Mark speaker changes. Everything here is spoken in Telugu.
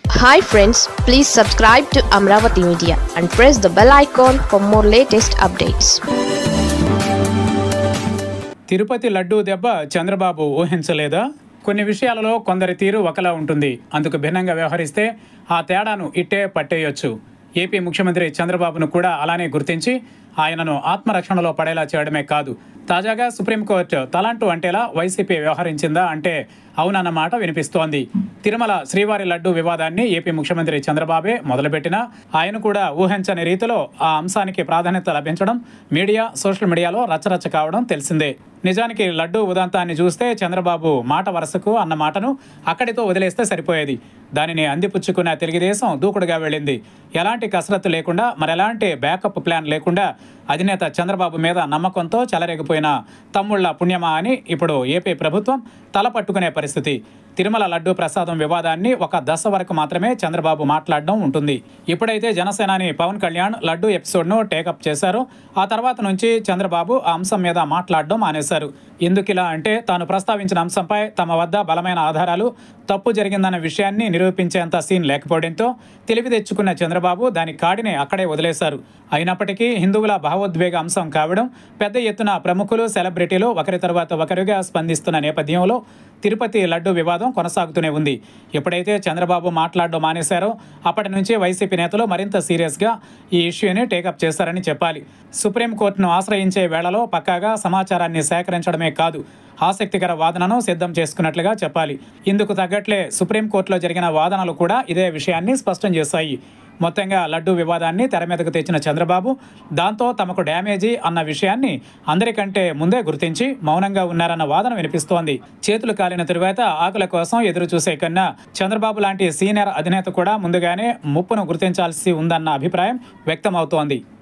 Speaker 1: Hi friends, please subscribe to Amravati Media and press the bell icon for more latest updates.
Speaker 2: Tirupati laddu దెబ్బ చంద్రబాబు ఊహించలేదా? కొన్ని విషయాలలో కొందరి తీరు ఒకలా ఉంటుంది. అందుకు భిన్నంగా వ్యవహరిస్తే ఆ తేడాను ఇట్టే పట్టేయొచ్చు. ఏపీ ముఖ్యమంత్రి చంద్రబాబును కూడా అలానే గుర్తించి ఆయనను ఆత్మరక్షణలో పడేలా చేయడమే కాదు, తాజాగా సుప్రీంకోర్టు తలంటూ అంటేలా వైసీపీ వ్యవహరించిందా అంటే అవునన్నమాట వినిపిస్తోంది. తిరుమల శ్రీవారి లడ్డూ వివాదాన్ని ఏపీ ముఖ్యమంత్రి చంద్రబాబే మొదలుపెట్టినా ఆయన కూడా ఊహించని రీతిలో ఆ అంశానికి ప్రాధాన్యత లభించడం, మీడియా సోషల్ మీడియాలో రచ్చరచ్చ కావడం తెలిసిందే. నిజానికి లడ్డూ ఉదంతాన్ని చూస్తే చంద్రబాబు మాట వరుసకు అన్న మాటను అక్కడితో వదిలేస్తే సరిపోయేది. దానిని అందిపుచ్చుకున్న తెలుగుదేశం దూకుడుగా వెళ్ళింది. ఎలాంటి కసరత్తు లేకుండా, మరెలాంటి బ్యాకప్ ప్లాన్ లేకుండా అధినేత చంద్రబాబు మీద నమ్మకంతో చెలరేగిపోయిన తమ్ముళ్ల పుణ్యమా అని ఇప్పుడు ఏపీ ప్రభుత్వం తలపట్టుకునే పరిస్థితి. తిరుమల లడ్డూ ప్రసాదం వివాదాన్ని ఒక దశ వరకు మాత్రమే చంద్రబాబు మాట్లాడడం ఉంటుంది. ఇప్పుడైతే జనసేనాని పవన్ కళ్యాణ్ లడ్డూ ఎపిసోడ్ను టేకప్ చేశారో ఆ తర్వాత నుంచి చంద్రబాబు ఆ అంశం మీద మాట్లాడడం మానేశారు. ఎందుకిలా అంటే తాను ప్రస్తావించిన అంశంపై తమ వద్ద బలమైన ఆధారాలు, తప్పు జరిగిందన్న విషయాన్ని నిరూపించేంత సీన్ లేకపోవడంతో తెలివి తెచ్చుకున్న చంద్రబాబు దాని కాడిని అక్కడే వదిలేశారు. అయినప్పటికీ హిందువుల భావోద్వేగ అంశం కావడం, పెద్ద ఎత్తున ప్రముఖులు, సెలబ్రిటీలు ఒకరి తర్వాత ఒకరుగా స్పందిస్తున్న నేపథ్యంలో తిరుపతి లడ్డూ వివాదం కొనసాగుతూనే ఉంది. ఎప్పుడైతే చంద్రబాబు మాట్లాడడం మానేశారో అప్పటి నుంచి వైసీపీ నేతలు మరింత సీరియస్గా ఈ ఇష్యూని టేకప్ చేశారని చెప్పాలి. సుప్రీంకోర్టును ఆశ్రయించే వేళలో పక్కాగా సమాచారాన్ని సేకరించడమే కాదు, ఆసక్తికర వాదనను సిద్ధం చేసుకున్నట్లుగా చెప్పాలి. ఇందుకు తగ్గట్లే సుప్రీంకోర్టులో జరిగిన వాదనలు కూడా ఇదే విషయాన్ని స్పష్టం చేశాయి. మొత్తంగా లడ్డూ వివాదాన్ని తెర మీదకు తెచ్చిన చంద్రబాబు దాంతో తమకు డ్యామేజీ అన్న విషయాన్ని అందరికంటే ముందే గుర్తించి మౌనంగా ఉన్నారన్న వాదన వినిపిస్తోంది. చేతులు కాలిన తరువాత ఆకుల కోసం ఎదురు చూసే కన్నా చంద్రబాబు లాంటి సీనియర్ అధినేత కూడా ముందుగానే ముప్పును గుర్తించాల్సి ఉందన్న అభిప్రాయం వ్యక్తమవుతోంది.